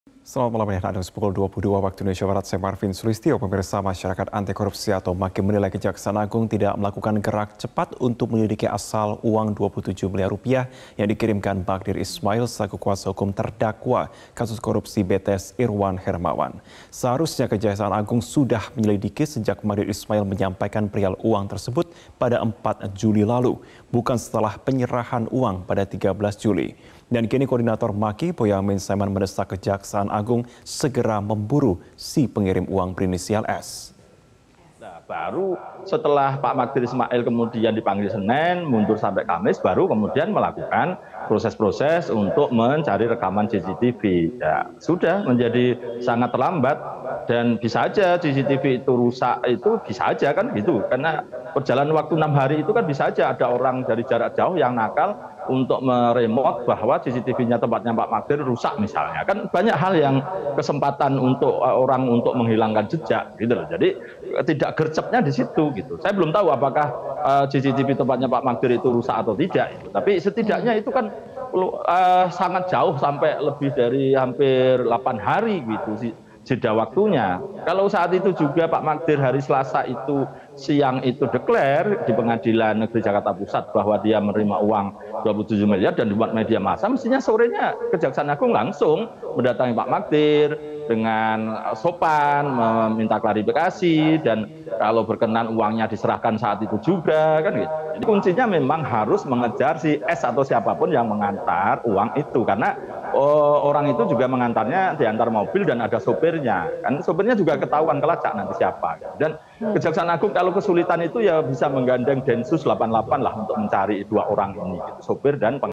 Selamat malam ya, ada pukul 22 waktu Indonesia Barat, saya Marvin Sulistyo. Pemirsa, masyarakat anti korupsi atau MAKI menilai Kejaksaan Agung tidak melakukan gerak cepat untuk menyelidiki asal uang 27 miliar rupiah yang dikirimkan Magdir Ismail selaku kuasa hukum terdakwa kasus korupsi BTS Irwan Hermawan. Seharusnya Kejaksaan Agung sudah menyelidiki sejak Magdir Ismail menyampaikan perihal uang tersebut pada 4 Juli lalu, bukan setelah penyerahan uang pada 13 Juli. Dan kini Koordinator MAKI Boyamin Saiman mendesak Kejaksaan Agung segera memburu si pengirim uang berinisial S. Nah, baru setelah Pak Magdir Ismail kemudian dipanggil Senin, mundur sampai Kamis, baru kemudian melakukan proses-proses untuk mencari rekaman CCTV. Ya, sudah menjadi sangat terlambat dan bisa aja CCTV itu rusak, itu bisa aja kan gitu. Karena perjalanan waktu 6 hari itu kan bisa aja ada orang dari jarak jauh yang nakal untuk meremote bahwa CCTV-nya tempatnya Pak Magdir rusak misalnya. Kan banyak hal yang kesempatan untuk orang untuk menghilangkan jejak gitu loh. Jadi tidak gercepnya di situ gitu. Saya belum tahu apakah CCTV tempatnya Pak Magdir itu rusak atau tidak. Tapi setidaknya itu kan sangat jauh sampai lebih dari hampir 8 hari gitu jeda waktunya. Kalau saat itu juga Pak Magdir hari Selasa itu siang itu declare di Pengadilan Negeri Jakarta Pusat bahwa dia menerima uang 27 miliar dan dibuat media massa, mestinya sorenya Kejaksaan Agung langsung mendatangi Pak Magdir dengan sopan meminta klarifikasi dan kalau berkenan uangnya diserahkan saat itu juga kan gitu. Jadi kuncinya memang harus mengejar si S atau siapapun yang mengantar uang itu karena orang itu juga mengantarnya diantar mobil dan ada sopirnya. Kan sopirnya juga ketahuan kelacak nanti siapa. Dan Kejaksaan Agung kalau kesulitan itu ya bisa menggandeng Densus 88 lah untuk mencari 2 orang ini, gitu, sopir dan